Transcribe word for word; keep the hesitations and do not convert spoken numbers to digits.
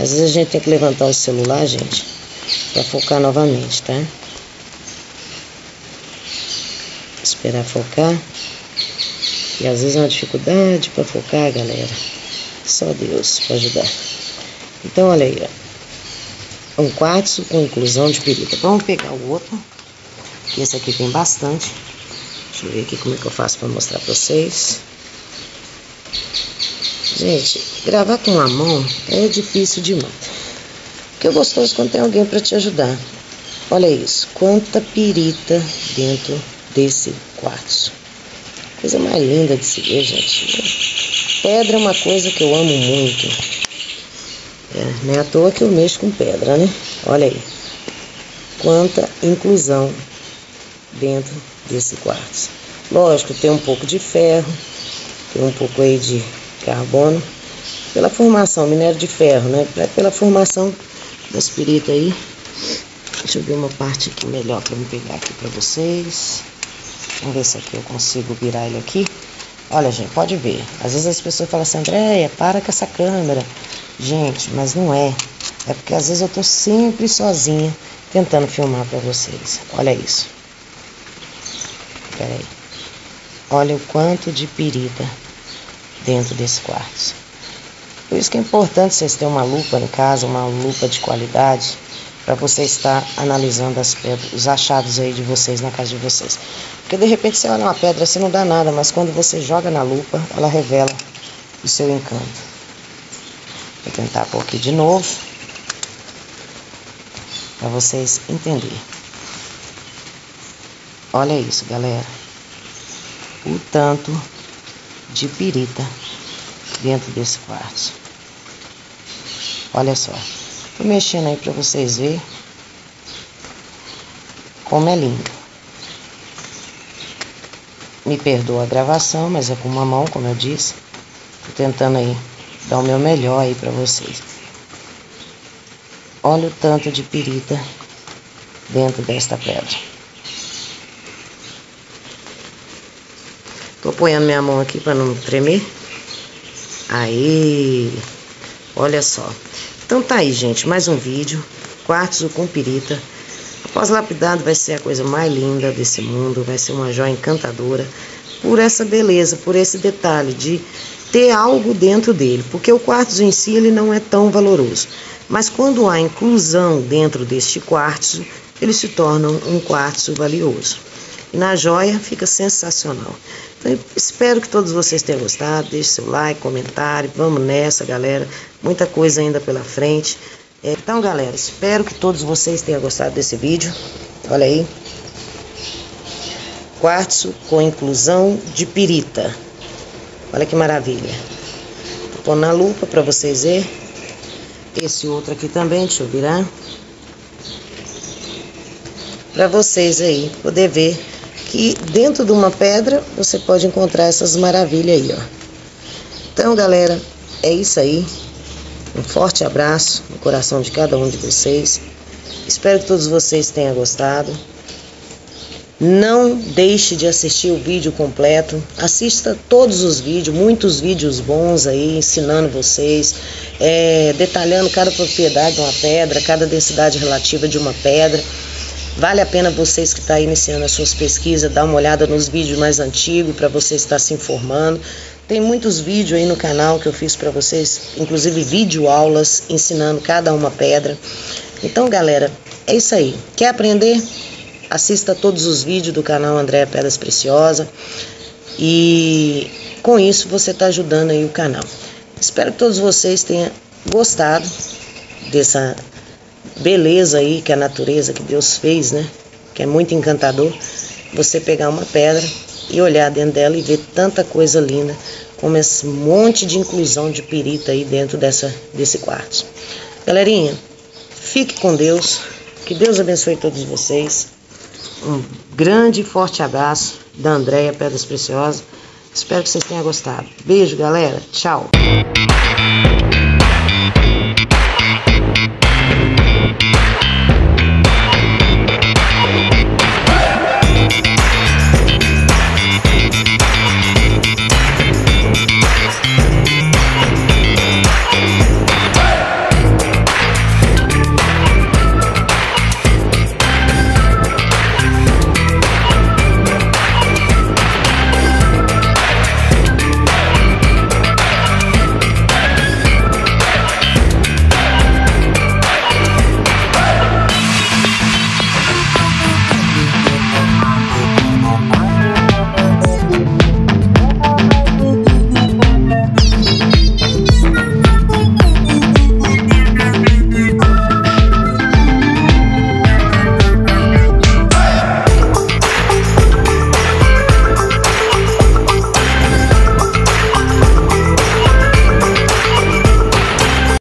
Às vezes a gente tem que levantar o celular, gente, pra focar novamente, tá? Esperar focar. E às vezes é uma dificuldade pra focar, galera. Só Deus pra ajudar. Então, olha aí, ó. Um quartzo com inclusão de pirita. Vamos pegar o outro. Que esse aqui tem bastante. Deixa eu ver aqui como é que eu faço pra mostrar pra vocês. Gente, gravar com a mão é difícil demais. O que é gostoso quando tem alguém pra te ajudar. Olha isso. Quanta pirita dentro desse quartzo. Coisa mais linda de se ver, gente. Pedra é uma coisa que eu amo muito. É, não é à toa que eu mexo com pedra, né? Olha aí. Quanta inclusão dentro desse quartzo. Lógico, tem um pouco de ferro. Tem um pouco aí de carbono. Pela formação, minério de ferro, né? Pela formação das piritas aí. Deixa eu ver uma parte aqui melhor para me pegar aqui para vocês. Vamos ver se aqui eu consigo virar ele aqui. Olha, gente, pode ver. Às vezes as pessoas falam assim, Andréia, para com essa câmera. Gente, mas não é. É porque às vezes eu tô sempre sozinha tentando filmar para vocês. Olha isso. Pera aí. Olha o quanto de pirita dentro desse quartzo. Por isso que é importante vocês terem uma lupa em casa, uma lupa de qualidade, para você estar analisando as pedras, os achados aí de vocês na casa de vocês. Porque de repente você olha uma pedra, você não dá nada, mas quando você joga na lupa, ela revela o seu encanto. Vou tentar pôr aqui de novo, para vocês entenderem. Olha isso, galera. O tanto de pirita dentro desse quartzo. Olha só. Tô mexendo aí pra vocês verem como é lindo. Me perdoa a gravação, mas é com uma mão, como eu disse. Tô tentando aí dar o meu melhor aí pra vocês. Olha o tanto de pirita dentro desta pedra. Tô apoiando minha mão aqui para não tremer. Aí, olha só. Então tá aí, gente, mais um vídeo. Quartzo com pirita. Após lapidado vai ser a coisa mais linda desse mundo. Vai ser uma joia encantadora. Por essa beleza, por esse detalhe de ter algo dentro dele. Porque o quartzo em si ele não é tão valoroso. Mas quando há inclusão dentro deste quartzo, ele se torna um quartzo valioso. E na joia fica sensacional. Então, espero que todos vocês tenham gostado. Deixe seu like, comentário. Vamos nessa, galera. Muita coisa ainda pela frente. Então, galera, espero que todos vocês tenham gostado desse vídeo. Olha aí. Quartzo com inclusão de pirita. Olha que maravilha. Vou pôr na lupa para vocês verem. Esse outro aqui também, deixa eu virar. Para vocês aí poder ver que dentro de uma pedra você pode encontrar essas maravilhas aí, ó. Então, galera, é isso aí. Um forte abraço no coração de cada um de vocês. Espero que todos vocês tenham gostado. Não deixe de assistir o vídeo completo. Assista todos os vídeos, muitos vídeos bons aí, ensinando vocês, é, detalhando cada propriedade de uma pedra, cada densidade relativa de uma pedra. Vale a pena vocês que estão aí iniciando as suas pesquisas, dar uma olhada nos vídeos mais antigos para você estar se informando. Tem muitos vídeos aí no canal que eu fiz para vocês, inclusive vídeo aulas ensinando cada uma pedra. Então, galera, é isso aí. Quer aprender? Assista todos os vídeos do canal Andréia Pedras Preciosas. E com isso você está ajudando aí o canal. Espero que todos vocês tenham gostado dessa beleza aí que a natureza que Deus fez, né? Que é muito encantador. Você pegar uma pedra e olhar dentro dela e ver tanta coisa linda, como esse monte de inclusão de pirita aí dentro dessa, desse quartzo. Galerinha, fique com Deus. Que Deus abençoe todos vocês. Um grande e forte abraço da Andréia Pedras Preciosas. Espero que vocês tenham gostado. Beijo, galera. Tchau.